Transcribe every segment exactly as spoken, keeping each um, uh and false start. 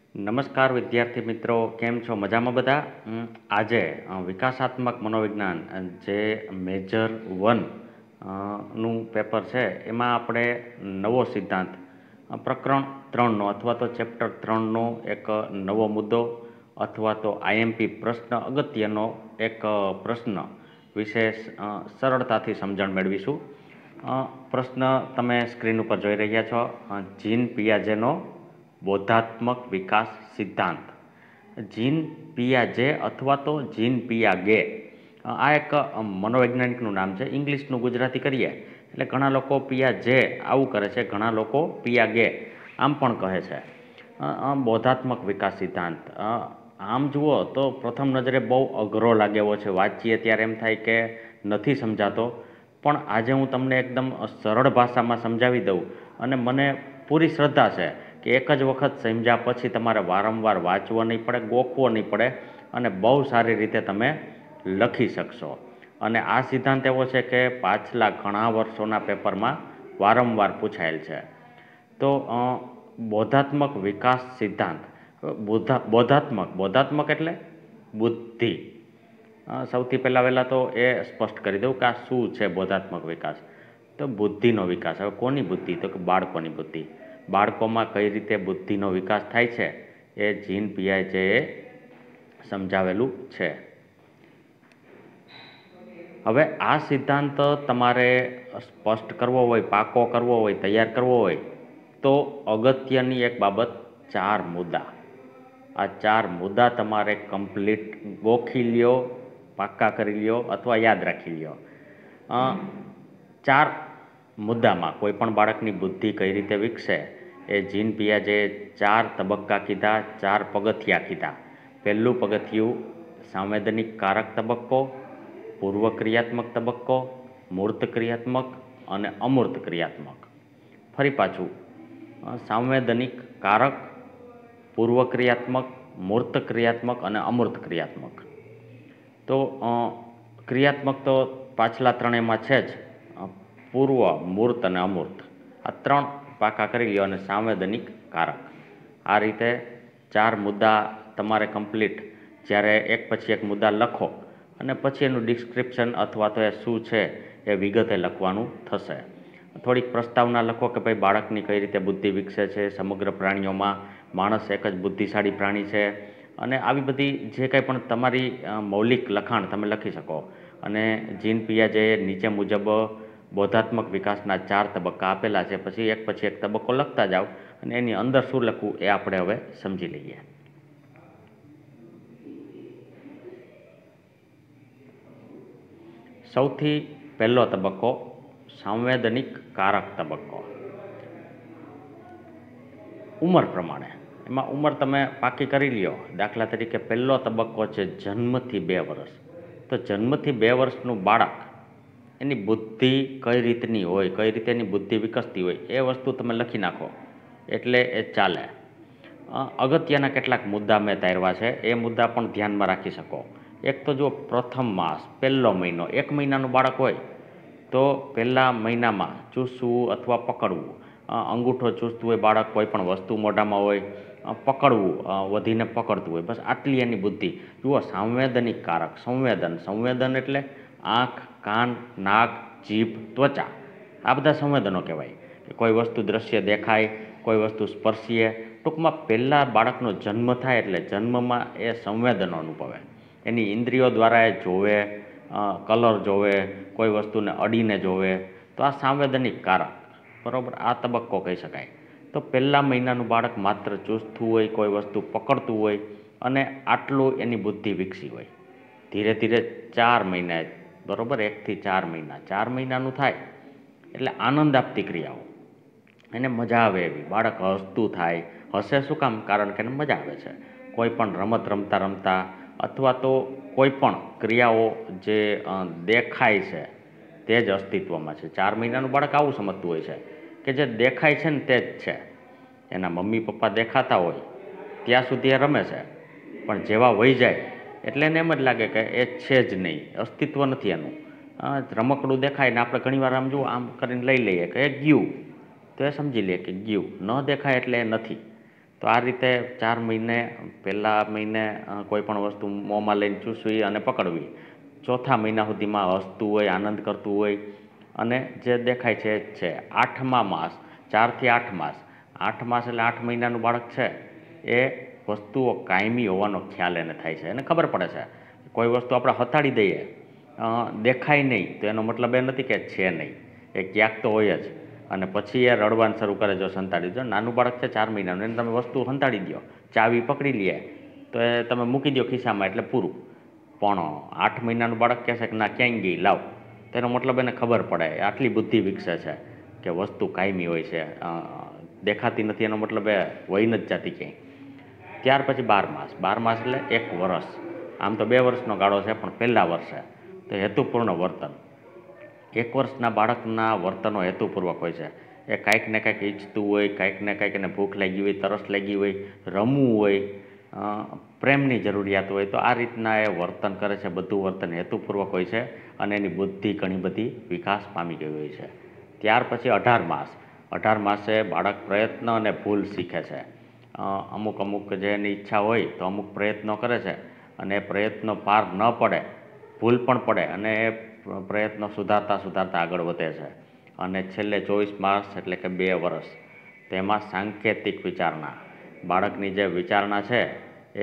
નમસ્કાર વિદ્યાર્થી મિત્રો, કેમ છો? મજામાં બધા? અમ, આજે અ, વિકાસાત્મક મનોવિજ્ઞાન અ, જે મેજર વન અ, નું પેપર છે એમાં આપણે નવો સિદ્ધાંત અ, પ્રકરણ ત્રણનો અથવા તો ચેપ્ટર ત્રણનો એક નવો મુદ્દો અથવા તો આઈએમપી પ્રશ્ન, અગત્યનો એક અ, પ્રશ્ન વિશે અ, સરળતાથી સમજણ મેળવીશું. અ, પ્રશ્ન તમે સ્ક્રીન ઉપર જોઈ રહ્યા છો. અ, જીન પિયાજેનો બોધાત્મક વિકાસ સિદ્ધાંત. જીન પિયાજે અથવા તો જીન પિયાગે આ એક અ, મનોવૈજ્ઞાનિકનું નામ છે. ઇંગ્લિશનું ગુજરાતી કરીએ એટલે ઘણા લોકો પિયાજે આવું કરે છે, ઘણા લોકો પિયાગે આમ પણ કહે છે. અ, અ, બોધાત્મક વિકાસ સિદ્ધાંત અ, આમ જુઓ તો પ્રથમ નજરે બહુ અઘરો લાગે એવો છે. વાંચીએ ત્યારે એમ થાય કે નથી સમજાતો, પણ આજે હું તમને એકદમ સરળ ભાષામાં સમજાવી દઉં અને મને પૂરી શ્રદ્ધા છે કે એક જ વખત સમજ્યા પછી તમારે વારંવાર વાંચવો નહીં પડે, ગોખવો નહીં પડે અને બહુ સારી રીતે તમે લખી શકશો. અને આ સિદ્ધાંત એવો છે કે પાછલા ઘણા વર્ષોના પેપરમાં વારંવાર પૂછાયેલ છે. તો અ, બોધાત્મક વિકાસ સિદ્ધાંત. બોધા બોધાત્મક બોધાત્મક એટલે બુદ્ધિ. અ, સૌથી પહેલાં વહેલાં તો એ સ્પષ્ટ કરી દઉં કે આ શું છે બોધાત્મક વિકાસ. તો બુદ્ધિનો વિકાસ. હવે કોની બુદ્ધિ? તો કે બાળકોની બુદ્ધિ. બાળકોમાં કઈ રીતે બુદ્ધિનો વિકાસ થાય છે એ જીન પિયાજેએ સમજાવેલું છે. હવે આ સિદ્ધાંત તમારે સ્પષ્ટ કરવો હોય, પાકો કરવો હોય, તૈયાર કરવો હોય તો અગત્યની એક બાબત, ચાર મુદ્દા. આ ચાર મુદ્દા તમારે કમ્પ્લીટ ગોખી લ્યો, પાક્કા કરી લ્યો અથવા યાદ રાખી લ્યો. અ, ચાર મુદ્દામાં કોઈ પણ બાળકની બુદ્ધિ કઈ રીતે વિકસે એ જીન પિયાજેએ ચાર તબક્કા કીધા, ચાર પગથિયા કીધા. પહેલું પગથિયું સંવેદનિક કારક તબક્કો, પૂર્વ ક્રિયાત્મક તબક્કો, મૂર્ત ક્રિયાત્મક અને અમૂર્ત ક્રિયાત્મક. ફરી પાછું અ, સંવેદનિક કારક, પૂર્વ ક્રિયાત્મક, મૂર્ત ક્રિયાત્મક અને અમૂર્ત ક્રિયાત્મક. તો અ, ક્રિયાત્મક તો પાછલા ત્રણેયમાં છે જ. અ, પૂર્વ, મૂર્ત અને અમૂર્ત આ ત્રણ પાકા કરી લ્યો અને સંવેદનિક કારક. આ રીતે ચાર મુદ્દા તમારે કમ્પ્લીટ જ્યારે એક પછી એક મુદ્દા લખો અને પછી એનું ડિસ્ક્રિપ્શન અથવા તો એ શું છે એ વિગતે લખવાનું થશે. થોડીક પ્રસ્તાવના લખો કે ભાઈ બાળકની કઈ રીતે બુદ્ધિ વિકસે છે, સમગ્ર પ્રાણીઓમાં માણસ એક જ બુદ્ધિશાળી પ્રાણી છે, અને આવી બધી જે કંઈ પણ તમારી અ, મૌલિક લખાણ તમે લખી શકો. અને જીન પિયાજેએ નીચે મુજબ બોધાત્મક વિકાસના ચાર તબક્કા આપેલા છે. પછી એક પછી એક તબક્કો લખતા જાઓ અને એની અંદર શું લખવું એ આપણે હવે સમજી લઈએ. સૌથી પહેલો તબક્કો સંવેદનિક કારક તબક્કો. ઉંમર પ્રમાણે એમાં ઉંમર તમે પાકી કરી લ્યો. દાખલા તરીકે પહેલો તબક્કો છે જન્મથી બે વર્ષ. તો જન્મથી બે વર્ષનું બાળક, એની બુદ્ધિ કઈ રીતની હોય, કઈ રીતે એની બુદ્ધિ વિકસતી હોય એ વસ્તુ તમે લખી નાખો એટલે એ ચાલે. અ, અગત્યના કેટલાક મુદ્દા મેં તારવા છે, એ મુદ્દા પણ ધ્યાનમાં રાખી શકો. એક તો જો પ્રથમ માસ, પહેલો મહિનો, એક મહિનાનું બાળક હોય તો પહેલા મહિનામાં ચૂસવું અથવા પકડવું, અ, અંગૂઠો ચૂસતું હોય બાળક, કોઈ પણ વસ્તુ મોઢામાં હોય, અ, પકડવું, અ, વધીને પકડતું હોય, બસ આટલી એની બુદ્ધિ. જુઓ, સંવેદનિક કારક, સંવેદન સંવેદન એટલે આંખ, કાન, નાક, જીભ, ત્વચા, આ બધા સંવેદનો કહેવાય. કે કોઈ વસ્તુ દ્રશ્ય દેખાય, કોઈ વસ્તુ સ્પર્શીય. ટૂંકમાં પહેલાં બાળકનો જન્મ થાય એટલે જન્મમાં એ સંવેદનો અનુભવે. એની ઇન્દ્રિયો દ્વારા એ જોવે, અ, કલર જોવે, કોઈ વસ્તુને અડીને જોવે. તો આ સંવેદનિક કારક, બરાબર, આ તબક્કો કહી શકાય. તો પહેલા મહિનાનું બાળક માત્ર ચૂસતું હોય, કોઈ વસ્તુ પકડતું હોય અને આટલું એની બુદ્ધિ વિકસી હોય. ધીરે ધીરે ચાર મહિના, બરાબર, એકથી ચાર મહિના ચાર મહિનાનું થાય એટલે આનંદ આપતી ક્રિયાઓ, એને મજા આવે એવી. બાળક હસતું થાય. હસે શું કામ? કારણ કે એને મજા આવે છે. કોઈ પણ રમત રમતા રમતા અથવા તો કોઈ પણ ક્રિયાઓ જે અ, દેખાય છે તે જ અસ્તિત્વમાં છે. ચાર મહિનાનું બાળક આવું સમજતું હોય છે કે જે દેખાય છે ને તે જ છે. એના મમ્મી પપ્પા દેખાતા હોય ત્યાં સુધી એ રમે છે, પણ જેવા વહી જાય એટલે એને એમ જ લાગે કે એ છે જ નહીં, અસ્તિત્વ નથી એનું. અ, રમકડું દેખાય ને આપણે ઘણીવાર આમ જુઓ, આમ કરીને લઈ લઈએ કે એ ગયું, તો એ સમજી લે કે ગયું. ન દેખાય એટલે એ નથી. તો આ રીતે ચાર મહિને પહેલા મહિને અ, કોઈ પણ વસ્તુ મોંમાં લઈને ચૂસવી અને પકડવી, ચોથા મહિના સુધીમાં હસતું હોય, આનંદ કરતું હોય અને જે દેખાય છે એ જ છે. આઠમા માસ, ચારથી આઠ માસ, આઠ માસ એટલે આઠ મહિનાનું બાળક છે એ વસ્તુઓ કાયમી હોવાનો ખ્યાલ એને થાય છે, એને ખબર પડે છે. કોઈ વસ્તુ આપણે હતાડી દઈએ, અ, દેખાય નહીં, તો એનો મતલબ એ નથી કે છે નહીં, એ ક્યાંક તો હોય જ. અને પછી એ રડવાનું શરૂ કરે જો સંતાડી દો. નાનું બાળક છે ચાર મહિનાનું, એને તમે વસ્તુ સંતાડી દો, ચાવી પકડી લે તો એ તમે મૂકી દો ખિસ્સામાં એટલે પૂરું. પણ આઠ મહિનાનું બાળક કહેશે કે ના ક્યાંય ગઈ લાવ, તો એનો મતલબ એને ખબર પડે, આટલી બુદ્ધિ વિકસે છે કે વસ્તુ કાયમી હોય છે, અ, દેખાતી નથી એનો મતલબ એ વહી નથી જતી ક્યાંય. ત્યાર પછી બાર માસ, બાર માસ એટલે એક વર્ષ. આમ તો બે વર્ષનો ગાળો છે પણ પહેલા વર્ષે તો હેતુપૂર્ણ વર્તન. એક વર્ષના બાળકના વર્તનો હેતુપૂર્વક હોય છે. એ કાંઈક ને કાંઈક ઈચ્છતું હોય, કાંઈક ને કાંઈક એને ભૂખ લાગી હોય, તરસ લાગી હોય, રમવું હોય, અ, પ્રેમની જરૂરિયાત હોય, તો આ રીતના એ વર્તન કરે છે. બધું વર્તન હેતુપૂર્વક હોય છે અને એની બુદ્ધિ ઘણી બધી વિકાસ પામી ગઈ હોય છે. ત્યાર પછી અઢાર માસ, અઢાર માસે બાળક પ્રયત્ન અને ભૂલ શીખે છે. અ, અમુક અમુક જે એની ઈચ્છા હોય તો અમુક પ્રયત્નો કરે છે અને એ પ્રયત્નો પાર ન પડે, ભૂલ પણ પડે અને એ પ્રયત્નો સુધારતા સુધારતા આગળ વધે છે. અને છેલ્લે ચોવીસ માસ એટલે કે બે વર્ષ, તેમાં સાંકેતિક વિચારણા, બાળકની જે વિચારણા છે એ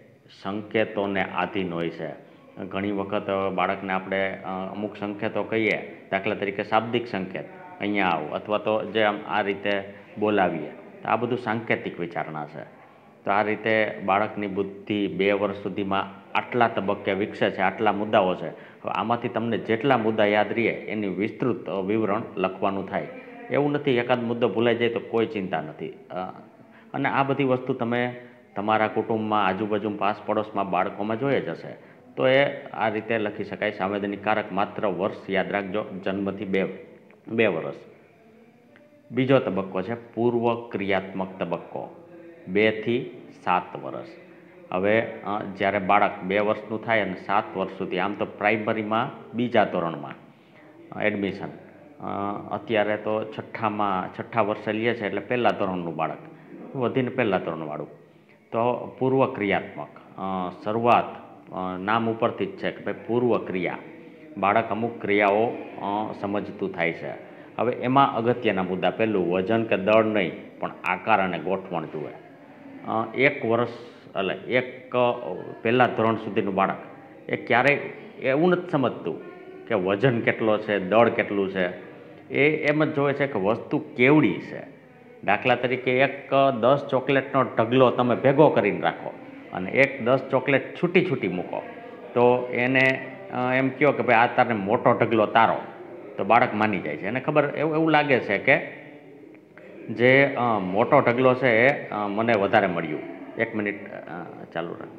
સંકેતોને આધીન હોય છે. ઘણી વખત બાળકને આપણે અ, અમુક સંકેતો કહીએ, દાખલા તરીકે શાબ્દિક સંકેત, અહીંયા આવો, અથવા તો જે આમ આ રીતે બોલાવીએ, તો આ બધું સાંકેતિક વિચારણા છે. તો આ રીતે બાળકની બુદ્ધિ બે વર્ષ સુધીમાં આટલા તબક્કે વિકસે છે, આટલા મુદ્દાઓ છે. હવે આમાંથી તમને જેટલા મુદ્દા યાદ રહીએ એની વિસ્તૃત અ, વિવરણ લખવાનું થાય. એવું નથી એકાદ મુદ્દો ભૂલાઈ જાય તો કોઈ ચિંતા નથી. અ, અને આ બધી વસ્તુ તમે તમારા કુટુંબમાં, આજુબાજુ, પાસ પડોશમાં બાળકોમાં જોઈએ જ હશે. તો એ આ રીતે લખી શકાય. સાંવેદનિક કારક માત્ર વર્ષ યાદ રાખજો, જન્મથી બે બે વર્ષ. બીજો તબક્કો છે પૂર્વ ક્રિયાત્મક તબક્કો, બેથી સાત વર્ષ. હવે અ, જ્યારે બાળક બે વર્ષનું થાય અને સાત વર્ષ સુધી, આમ તો પ્રાઇમરીમાં બીજા ધોરણમાં એડમિશન, અત્યારે તો છઠ્ઠામાં છઠ્ઠા વર્ષે લે છે એટલે પહેલા ધોરણનું બાળક, વધીને પહેલા ધોરણવાળું. તો પૂર્વ ક્રિયાત્મક, અ, શરૂઆત અ, નામ ઉપરથી જ છે કે ભાઈ પૂર્વ ક્રિયા, બાળક અમુક ક્રિયાઓ અ, સમજતું થાય છે. હવે એમાં અગત્યના મુદ્દા, પહેલું વજન કે દળ નહીં પણ આકાર અને ગોઠવણ જુએ. અ, એક વર્ષ એટલે એક અ, પહેલા ધોરણ સુધીનું બાળક એ ક્યારેય એવું નથી સમજતું કે વજન કેટલો છે, દળ કેટલું છે. એ એમ જ જોવે છે કે વસ્તુ કેવડી છે. દાખલા તરીકે એક અ, દસ ચોકલેટનો ઢગલો તમે ભેગો કરીને રાખો અને એક દસ ચોકલેટ છૂટી છૂટી મૂકો, તો એને અ, એમ કહો કે ભાઈ આ તારે મોટો ઢગલો તારો, તો બાળક માની જાય છે. એને ખબર, એવું એવું લાગે છે કે જે અ, મોટો ઢગલો છે એ અ, મને વધારે મળ્યું. એક મિનિટ અ, ચાલુ રાખ.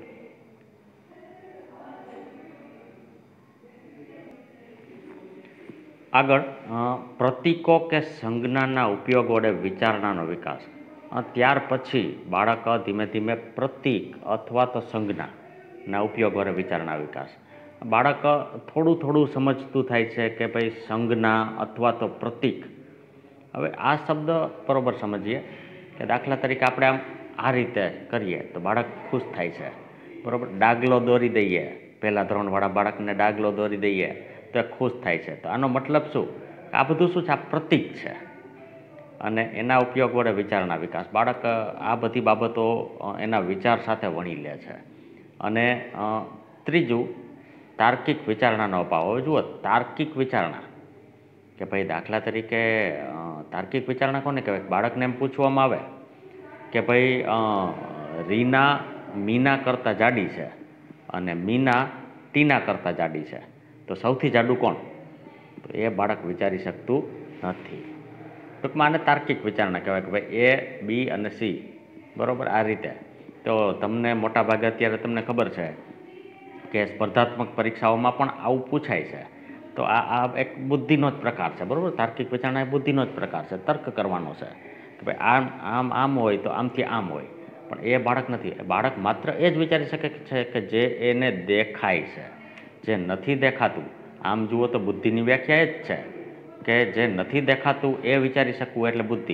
આગળ અ, પ્રતીકો કે સંજ્ઞાના ઉપયોગ વડે વિચારણાનો વિકાસ. અ, ત્યાર પછી બાળક ધીમે ધીમે પ્રતીક અથવા તો સંજ્ઞાના ઉપયોગ વડે વિચારણા વિકાસ. બાળક થોડું થોડું સમજતું થાય છે કે ભાઈ સંજ્ઞા અથવા તો પ્રતીક. હવે આ શબ્દ બરોબર સમજીએ કે દાખલા તરીકે આપણે આમ આ રીતે કરીએ તો બાળક ખુશ થાય છે, બરોબર. ડાગલો દોરી દઈએ, પહેલા ધોરણવાળા બાળકને ડાગલો દોરી દઈએ તો એ ખુશ થાય છે. તો આનો મતલબ શું? આ બધું શું છે? આ પ્રતીક છે અને એના ઉપયોગ વડે વિચારણા વિકાસ. બાળક આ બધી બાબતો અ, એના વિચાર સાથે વણી લે છે. અને અ, ત્રીજું, તાર્કિક વિચારણાનો અભાવ. હવે જુઓ, તાર્કિક વિચારણા કે ભાઈ દાખલા તરીકે અ, તાર્કિક વિચારણા કોને કહેવાય? બાળકને એમ પૂછવામાં આવે કે ભાઈ અ, રીના મીના કરતાં જાડી છે અને મીના ટીના કરતાં જાડી છે, તો સૌથી જાડું કોણ? તો એ બાળક વિચારી શકતું નથી. ટૂંકમાં આને તાર્કિક વિચારણા કહેવાય કે ભાઈ એ, બી અને સી, બરાબર. આ રીતે તો તમને મોટાભાગે અત્યારે તમને ખબર છે કે સ્પર્ધાત્મક પરીક્ષાઓમાં પણ આવું પૂછાય છે. તો આ આ એક બુદ્ધિનો જ પ્રકાર છે, બરાબર. તાર્કિક વિચારણા એ બુદ્ધિનો જ પ્રકાર છે, તર્ક કરવાનો છે કે ભાઈ આમ આમ આમ હોય તો આમથી આમ હોય. પણ એ બાળક નથી. એ બાળક માત્ર એ જ વિચારી શકે છે કે જે એને દેખાય છે. જે નથી દેખાતું, આમ જુઓ તો બુદ્ધિની વ્યાખ્યા એ જ છે કે જે નથી દેખાતું એ વિચારી શકવું એટલે બુદ્ધિ.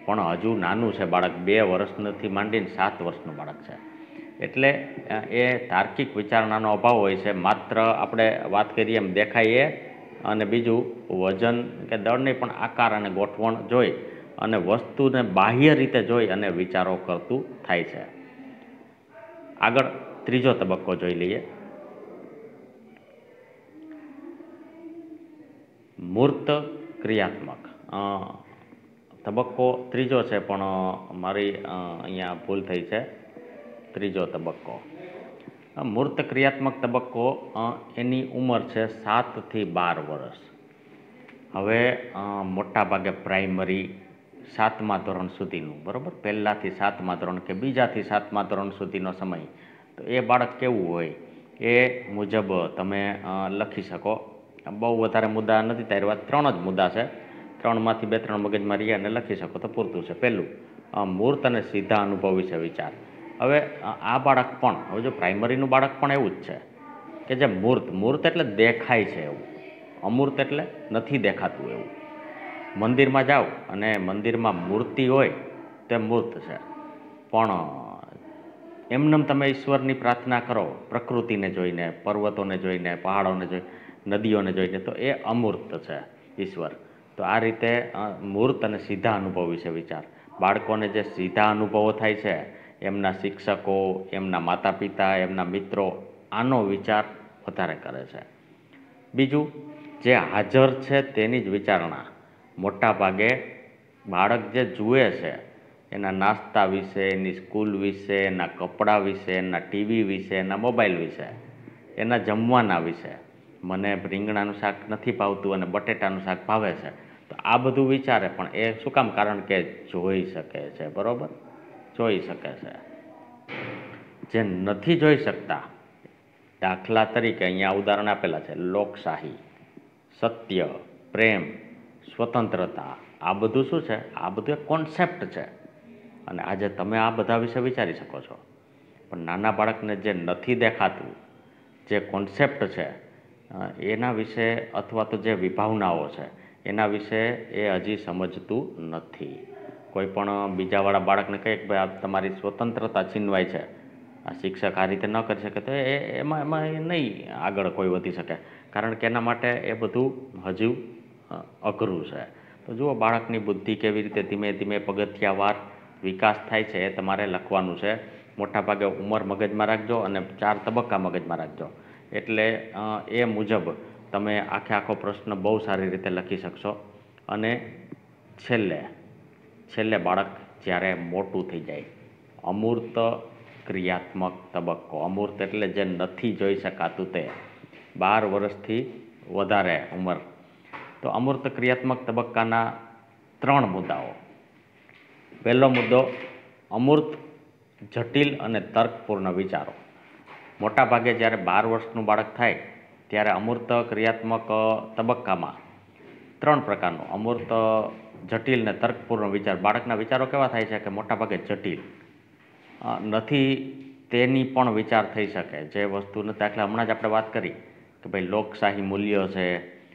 પણ હજુ નાનું છે બાળક, બે વર્ષથી માંડીને સાત વર્ષનું બાળક છે. એટલે એ તાર્કિક વિચારણાનો અભાવ હોય છે. માત્ર આપણે વાત કરીએ એમ દેખાય એ, અને બીજું વજન કે દળ નહીં પણ આકાર અને ગોઠવણ જોઈ અને વસ્તુને બાહ્ય રીતે જોઈ અને વિચારો કરતું થાય છે. આગળ ત્રીજો તબક્કો જોઈ લઈએ. મૂર્ત ક્રિયાત્મક તબક્કો ત્રીજો છે, પણ મારી અહીંયા ભૂલ થઈ છે. ત્રીજો તબક્કો મૂર્ત ક્રિયાત્મક તબક્કો, એની ઉંમર છે સાતથી બાર વર્ષ. હવે મોટા ભાગે પ્રાઇમરી સાતમા ધોરણ સુધીનું, બરાબર, પહેલાંથી સાતમા ધોરણ કે બીજાથી સાતમા ધોરણ સુધીનો સમય, તો એ બાળક કેવું હોય એ મુજબ તમે લખી શકો. બહુ વધારે મુદ્દા નથી તાર્યા, ત્રણ જ મુદ્દા છે, ત્રણમાંથી બે ત્રણ મગજમાં રહ્યા અને લખી શકો તો પૂરતું છે. પહેલું, મૂર્ત અને સીધા અનુભવ વિશે વિચાર. હવે આ બાળક પણ, હવે જો પ્રાઇમરીનું બાળક પણ એવું જ છે કે જે મૂર્ત, મૂર્ત એટલે દેખાય છે એવું, અમૂર્ત એટલે નથી દેખાતું એવું. મંદિરમાં જાઓ અને મંદિરમાં મૂર્તિ હોય તે મૂર્ત છે, પણ એમનેમ તમે ઈશ્વરની પ્રાર્થના કરો પ્રકૃતિને જોઈને, પર્વતોને જોઈને, પહાડોને જોઈને, નદીઓને જોઈને, તો એ અમૂર્ત છે ઈશ્વર. તો આ રીતે મૂર્ત અને સીધા અનુભવ વિશે વિચાર. બાળકોને જે સીધા અનુભવો થાય છે, એમના શિક્ષકો, એમના માતા પિતા, એમના મિત્રો, આનો વિચાર વધારે કરે છે. બીજું, જે હાજર છે તેની જ વિચારણા. મોટા ભાગે બાળક જે જુએ છે એના નાસ્તા વિશે, એની સ્કૂલ વિશે, એના કપડાં વિશે, એના ટીવી વિશે, એના મોબાઈલ વિશે, એના જમવાના વિશે, મને રીંગણાનું શાક નથી ભાવતું અને બટેટાનું શાક ભાવે છે, તો આ બધું વિચારે. પણ એ શું કામ? કારણ કે જોઈ શકે છે, બરાબર, જોઈ શકે છે. જે નથી જોઈ શકતા, દાખલા તરીકે અહીંયા ઉદાહરણ આપેલા છે, લોકશાહી, સત્ય, પ્રેમ, સ્વતંત્રતા, આ બધું શું છે? આ બધું એક કોન્સેપ્ટ છે. અને આજે તમે આ બધા વિશે વિચારી શકો છો, પણ નાના બાળકને જે નથી દેખાતું, જે કોન્સેપ્ટ છે એના વિશે, અથવા તો જે વિભાવનાઓ છે એના વિશે એ હજી સમજતું નથી. કોઈ પણ બીજાવાળા બાળકને કહીએ કે ભાઈ આ તમારી સ્વતંત્રતા છીનવાય છે, આ શિક્ષક આ રીતે ન કરી શકે, તો એ એમાં એમાં એ નહીં આગળ કોઈ વધી શકે, કારણ કે એના માટે એ બધું હજુ અઘરું છે. તો જુઓ, બાળકની બુદ્ધિ કેવી રીતે ધીમે ધીમે પગથિયાવાર વિકાસ થાય છે એ તમારે લખવાનું છે. મોટાભાગે ઉંમર મગજમાં રાખજો અને ચાર તબક્કા મગજમાં રાખજો, એટલે એ મુજબ તમે આખે આખો પ્રશ્ન બહુ સારી રીતે લખી શકશો. અને છેલ્લે છેલ્લે બાળક જ્યારે મોટું થઈ જાય, અમૂર્ત ક્રિયાત્મક તબક્કો. અમૂર્ત એટલે જે નથી જોઈ શકાતું તે, બાર વર્ષથી વધારે ઉંમર. તો અમૂર્ત ક્રિયાત્મક તબક્કાના ત્રણ મુદ્દાઓ. પહેલો મુદ્દો, અમૂર્ત, જટિલ અને તર્કપૂર્ણ વિચારો. મોટા ભાગે જ્યારે બાર વર્ષનું બાળક થાય ત્યારે અમૂર્ત ક્રિયાત્મક તબક્કામાં ત્રણ પ્રકારનો અમૂર્ત, જટિલ ને તર્કપૂર્ણ વિચાર. બાળકના વિચારો કેવા થાય છે કે મોટા ભાગે જટિલ નથી, તેની પણ વિચાર થઈ શકે જે વસ્તુને, દાખલા હમણાં જ આપણે વાત કરી કે ભાઈ લોકશાહી મૂલ્યો છે,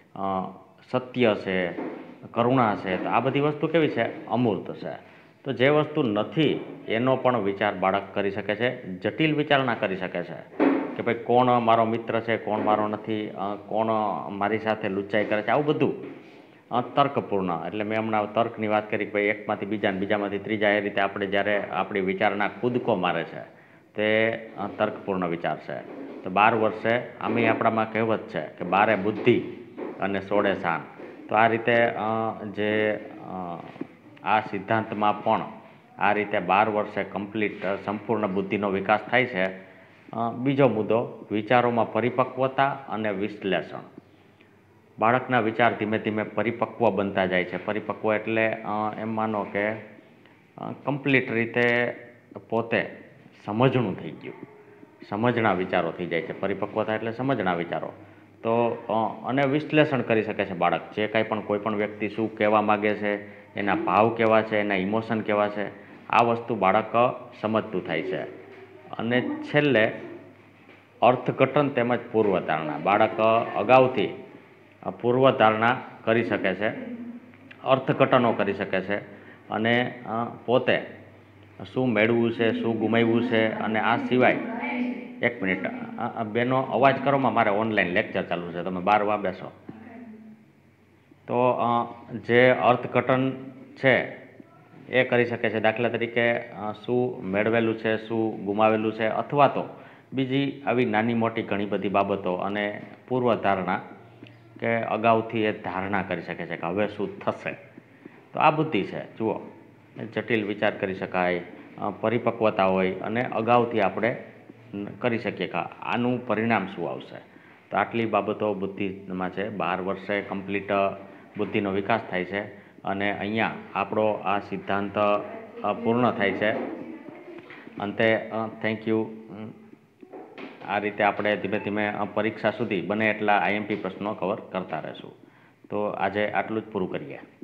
સત્ય છે, કરુણા છે, તો આ બધી વસ્તુ કેવી છે? અમૂર્ત છે. તો જે વસ્તુ નથી એનો પણ વિચાર બાળક કરી શકે છે, જટિલ વિચારણા કરી શકે છે કે ભાઈ કોણ મારો મિત્ર છે, કોણ મારો નથી, કોણ મારી સાથે લુચ્ચાઈ કરે છે, આવું બધું. તર્કપૂર્ણ એટલે મેં હમણાં તર્કની વાત કરી કે ભાઈ એકમાંથી બીજા, બીજામાંથી ત્રીજા, એ રીતે આપણે જ્યારે આપણી વિચારના કૂદકો મારે છે તે તર્કપૂર્ણ વિચાર છે. તો બાર વર્ષે આમે આપણામાં કહેવત છે કે બારે બુદ્ધિ અને સોળે શાન. તો આ રીતે જે આ સિદ્ધાંતમાં પણ આ રીતે બાર વર્ષે કમ્પ્લીટ સંપૂર્ણ બુદ્ધિનો વિકાસ થાય છે. બીજો મુદ્દો, વિચારોમાં પરિપક્વતા અને વિશ્લેષણ. બાળકના વિચાર ધીમે ધીમે પરિપક્વ બનતા જાય છે. પરિપક્વ એટલે એમ માનો કે કમ્પ્લીટ રીતે પોતે સમજણું થઈ ગયું, સમજણા વિચારો થઈ જાય છે. પરિપક્વતા એટલે સમજણા વિચારો. તો અને વિશ્લેષણ કરી શકે છે બાળક, જે કાંઈ પણ કોઈ પણ વ્યક્તિ શું કહેવા માગે છે, એના ભાવ કેવા છે, એના ઇમોશન કેવા છે, આ વસ્તુ બાળક સમજતું થાય છે. અને છેલ્લે અર્થઘટન તેમજ પૂર્વધારણા. બાળક અગાઉથી પૂર્વધારણા કરી શકે છે, અર્થઘટનો કરી શકે છે, અને અ, પોતે શું મેળવ્યું છે, શું ગુમાવ્યું છે, અને આ સિવાય એક મિનિટ અ, અ, બેનો અવાજ કરોમાં, મારે ઓનલાઈન લેક્ચર ચાલુ છે, તમે બાર વા બેસો. તો અ, જે અર્થઘટન છે એ કરી શકે છે. દાખલા તરીકે અ, શું મેળવેલું છે, શું ગુમાવેલું છે, અથવા તો બીજી આવી નાની મોટી ઘણી બધી બાબતો અને પૂર્વધારણા કે અગાઉથી એ ધારણા કરી શકે છે કે હવે શું થશે. તો આ બુદ્ધિ છે. જુઓ, જટિલ વિચાર કરી શકાય, અ, પરિપક્વતા હોય અને અગાઉથી આપણે ન- કરી શકીએ કે આનું પરિણામ શું આવશે. તો આટલી બાબતો બુદ્ધિમાં છે. બાર વર્ષે કમ્પ્લીટ બુદ્ધિનો વિકાસ થાય છે અને અહીંયા આપણો આ સિદ્ધાંત અ, પૂર્ણ થાય છે. અંતે થેન્ક યુ. આ રીતે આપણે ધીમે ધીમે અ, પરીક્ષા સુધી બને એટલા આઈએમપી પ્રશ્નો કવર કરતા રહેશું. તો આજે આટલું જ પૂરું કરીએ.